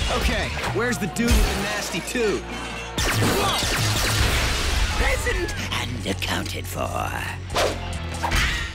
Okay, where's the dude with the nasty tooth? Present and accounted for.